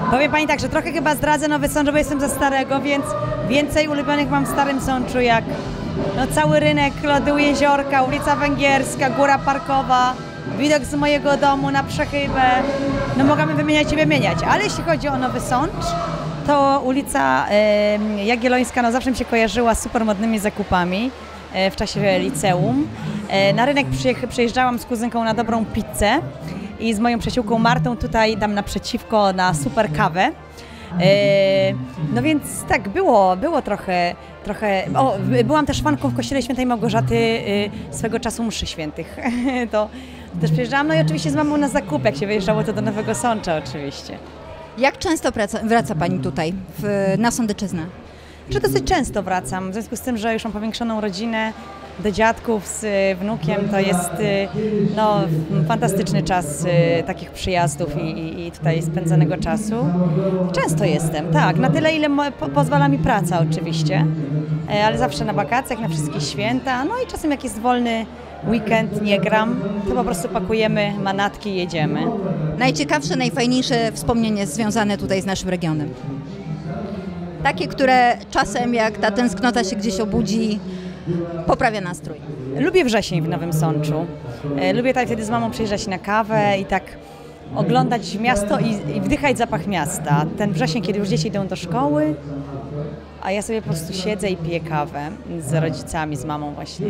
Powiem Pani tak, że trochę chyba zdradzę Nowy Sącz, bo jestem za starego, więc więcej ulubionych mam w Starym Sączu, jak no, cały rynek, lody u Jeziorka, ulica Węgierska, Góra Parkowa, widok z mojego domu na Przechybę. No mogamy wymieniać i wymieniać, ale jeśli chodzi o Nowy Sącz, to ulica Jagiellońska no, zawsze mi się kojarzyła z super modnymi zakupami w czasie liceum. Na rynek przyjeżdżałam z kuzynką na dobrą pizzę i z moją przyjaciółką Martą tutaj tam naprzeciwko na super kawę. No więc tak, było trochę. O, byłam też fanką w kościele Świętej Małgorzaty swego czasu mszy świętych. To też przyjeżdżałam, no i oczywiście z mamą na zakupy, jak się wyjeżdżało to do Nowego Sącza oczywiście. Jak często wraca Pani tutaj, na Sądeczyznę? Że dosyć często wracam, w związku z tym, że już mam powiększoną rodzinę, do dziadków z wnukiem, to jest no, fantastyczny czas takich przyjazdów i tutaj spędzonego czasu. Często jestem, tak, na tyle ile pozwala mi praca oczywiście, ale zawsze na wakacjach, na wszystkie święta, no i czasem jak jest wolny weekend, nie gram, to po prostu pakujemy manatki i jedziemy. Najciekawsze, najfajniejsze wspomnienie związane tutaj z naszym regionem? Takie, które czasem jak ta tęsknota się gdzieś obudzi, poprawia nastrój. Lubię wrzesień w Nowym Sączu. Lubię tak wtedy z mamą przyjeżdżać na kawę i tak oglądać miasto i wdychać zapach miasta. Ten wrzesień, kiedy już dzieci idą do szkoły, a ja sobie po prostu siedzę i piję kawę z rodzicami, z mamą właśnie.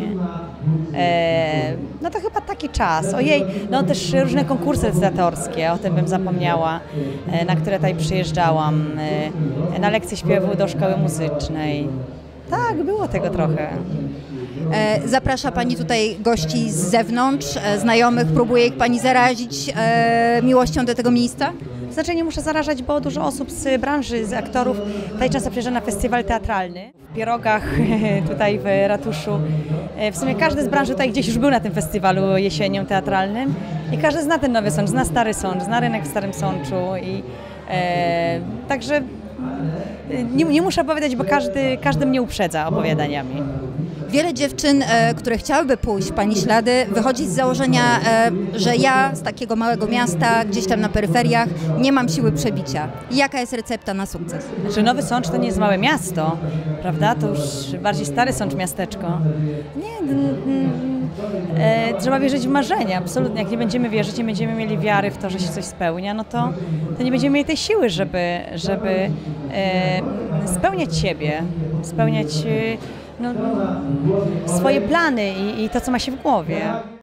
No to chyba taki czas. Ojej, no też różne konkursy licytatorskie, o tym bym zapomniała, na które tutaj przyjeżdżałam. Na lekcje śpiewu do szkoły muzycznej. Tak, było tego trochę. Zaprasza Pani tutaj gości z zewnątrz, znajomych, próbuje ich Pani zarazić miłością do tego miejsca? Znaczy nie muszę zarażać, bo dużo osób z branży, z aktorów tutaj często przyjeżdża na festiwal teatralny. W Pierogach, tutaj w ratuszu. W sumie każdy z branży tutaj gdzieś już był na tym festiwalu jesienią teatralnym i każdy zna ten Nowy Sącz, zna Stary Sącz, zna rynek w Starym Sączu i także nie muszę opowiadać, bo każdy mnie uprzedza opowiadaniami. Wiele dziewczyn, które chciałyby pójść w Pani ślady, wychodzi z założenia, że ja z takiego małego miasta, gdzieś tam na peryferiach, nie mam siły przebicia. Jaka jest recepta na sukces? Że Nowy Sącz to nie jest małe miasto, prawda? To już bardziej Stary Sącz, miasteczko. Nie, trzeba wierzyć w marzenia, absolutnie. Jak nie będziemy wierzyć, nie będziemy mieli wiary w to, że się coś spełnia, no to nie będziemy mieli tej siły, żeby spełniać siebie, spełniać no, swoje plany i to, co ma się w głowie.